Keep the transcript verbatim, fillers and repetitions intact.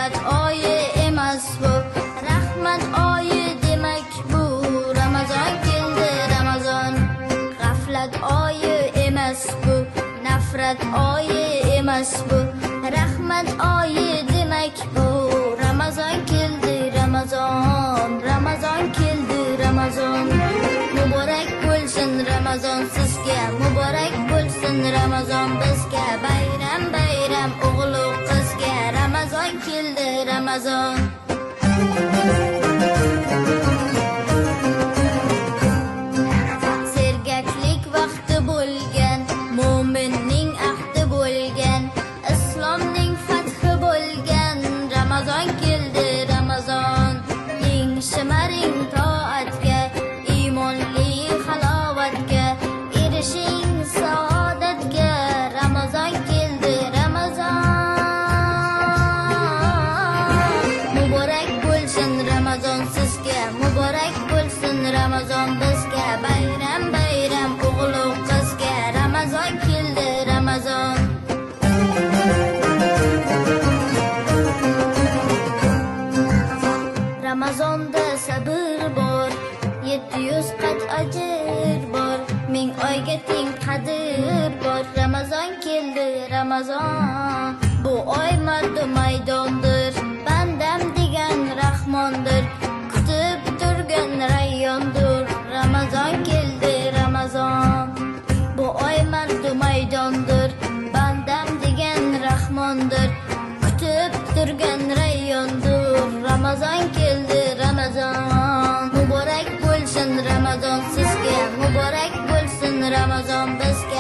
g'aflat oyi emas bu, rahmat oyi demak bu. Ramazon keldi Ramazon, g'aflat oyi emas bu, nafrat oyi emas bu, rahmat oyi demak bu. Ramazon keldi Ramazon, Ramazon keldi Ramazon. Muborak bo'lsin Ramazon sizga, muborak bo'lsin Ramazon bizga. Bayram bayram o'g'il qizga, Ramazon keldi Ramazon. Sergaklik vaqti bo'lgan, mo'minning ahdi bo'lgan, islomning fathi bo'lgan. Ramazon keldi Ramazon. Eng shimaring toatga, iymonli halovatga, erishing saodatga. Ramazon keldi Ramazon. Muborak bo'lsin Ramazon sizga, muborak bo'lsin Ramazon bizga. Bayram bayram o'g'il qizga, Ramazon keldi Ramazon. Ramazonda sabr bor, yetti yuz qat ajr bor, ming oyga teng qadr bor. Ramazon keldi Ramazon. Bu oy mardu maydondir, bandam degan rahmondir, kutib turgan rayyondir. Ramazon keldi Ramazon. Bu oy mardu maydondir, bandam degan rahmondir, kutib turgan rayyondir. Ramazon keldi Ramazon. Muborak bo'lsin Ramazon sizga, muborak bo'lsin Ramazon bizga.